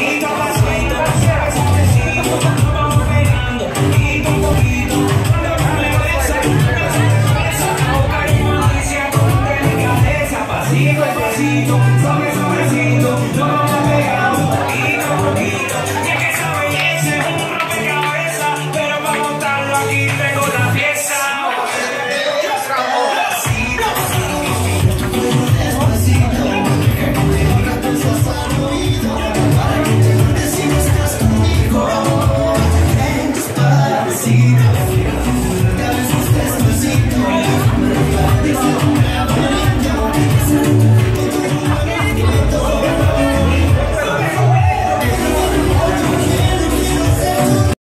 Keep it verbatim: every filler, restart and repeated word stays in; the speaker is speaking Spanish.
pasito a pasito, suave, suavecito, nos vamos pegando, poquito a poquito. Dame besa, besa, besa, con cariño, malicia, con delicadeza, pasito a pasito, suave, suavecito.